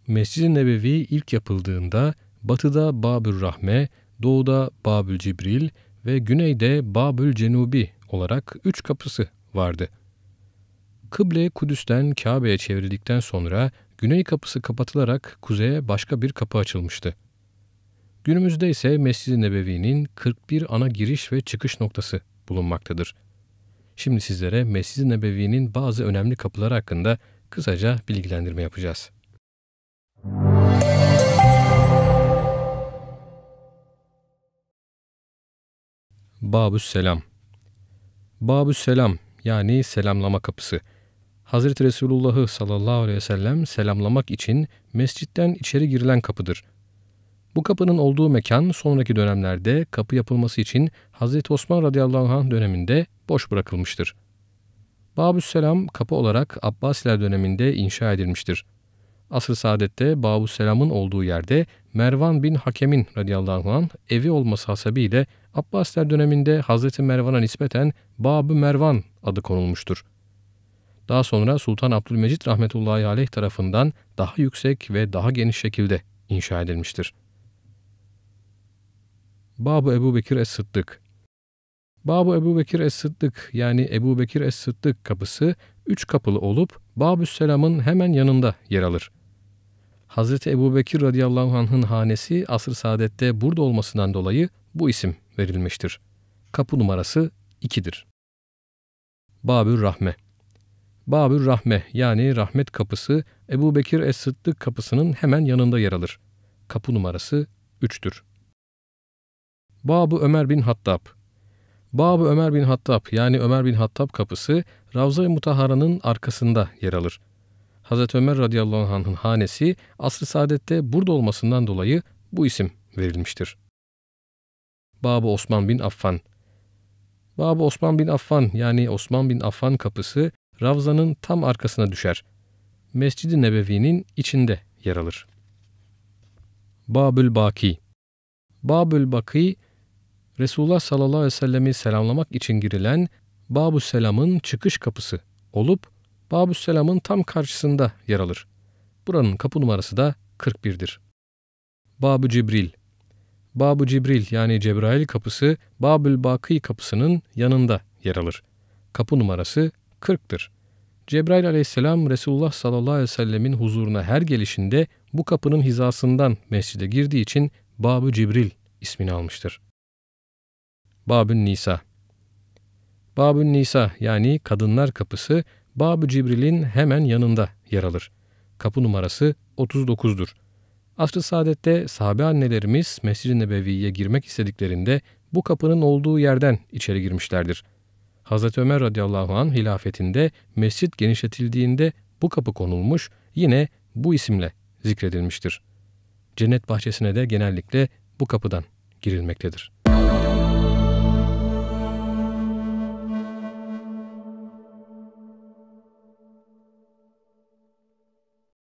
Mescid-i Nebevi ilk yapıldığında batıda Babül Rahme, doğuda Babül Cibril ve güneyde Babül Cenubi olarak 3 kapısı vardı. Kıble Kudüs'ten Kabe'ye çevrildikten sonra güney kapısı kapatılarak kuzeye başka bir kapı açılmıştı. Günümüzde ise Mescid-i Nebevi'nin 41 ana giriş ve çıkış noktası bulunmaktadır. Şimdi sizlere Mescid-i Nebevi'nin bazı önemli kapıları hakkında kısaca bilgilendirme yapacağız. Babüsselam. Babüsselam yani selamlama kapısı. Hazreti Resulullah'ı sallallahu aleyhi ve sellem selamlamak için mescitten içeri girilen kapıdır. Bu kapının olduğu mekan sonraki dönemlerde kapı yapılması için Hazreti Osman radıyallahu anh döneminde boş bırakılmıştır. Babüsselam kapı olarak Abbasiler döneminde inşa edilmiştir. Asr-ı Saadet'te Babüsselam'ın olduğu yerde Mervan bin Hakem'in radıyallahu anh evi olması hasebiyle Abbasiler döneminde Hazreti Mervan'a nispeten Bab-ı Mervan adı konulmuştur. Daha sonra Sultan Abdülmecid rahmetullahi aleyh tarafından daha yüksek ve daha geniş şekilde inşa edilmiştir. Bab-ı Ebubekir Es-Sıddık. Bab-ı Ebubekir Es-Sıddık yani Ebubekir Es-Sıddık kapısı 3 kapılı olup Babüsselam'ın hemen yanında yer alır. Hazreti Ebubekir radıyallahu anh'ın hanesi Asr-ı Saadet'te burada olmasından dolayı bu isim verilmiştir. Kapı numarası 2'dir. Babür Rahme. Babür Rahme yani rahmet kapısı Ebubekir Es-Sıddık kapısının hemen yanında yer alır. Kapı numarası 3'tür. Bab-ı Ömer bin Hattab. Bab-ı Ömer bin Hattab yani Ömer bin Hattab kapısı Ravza-i Mutahhara'nın arkasında yer alır. Hazreti Ömer radıyallahu anh'ın hanesi Asr-ı Saadet'te burada olmasından dolayı bu isim verilmiştir. Bab-ı Osman bin Affan. Bab-ı Osman bin Affan yani Osman bin Affan kapısı Ravza'nın tam arkasına düşer. Mescid-i Nebevi'nin içinde yer alır. Babül Baki. Babül Baki, Resulullah sallallahu aleyhi ve sellem'i selamlamak için girilen Babüsselam'ın çıkış kapısı olup Babüsselam'ın tam karşısında yer alır. Buranın kapı numarası da 41'dir. Bab-ı Cibril. Bab-ı Cibril yani Cebrail kapısı Babül Baki kapısının yanında yer alır. Kapı numarası 40'tır. Cebrail aleyhisselam Resulullah sallallahu aleyhi ve sellemin huzuruna her gelişinde bu kapının hizasından mescide girdiği için Bab-ı Cibril ismini almıştır. Bab-ı Nisa. Bab-ı Nisa yani kadınlar kapısı Bab-ı Cibril'in hemen yanında yer alır. Kapı numarası 39'dur. Asr-ı Saadet'te sahabe annelerimiz Mescid-i Nebevi'ye girmek istediklerinde bu kapının olduğu yerden içeri girmişlerdir. Hazreti Ömer radıyallahu anh hilafetinde mescit genişletildiğinde bu kapı konulmuş, yine bu isimle zikredilmiştir. Cennet bahçesine de genellikle bu kapıdan girilmektedir.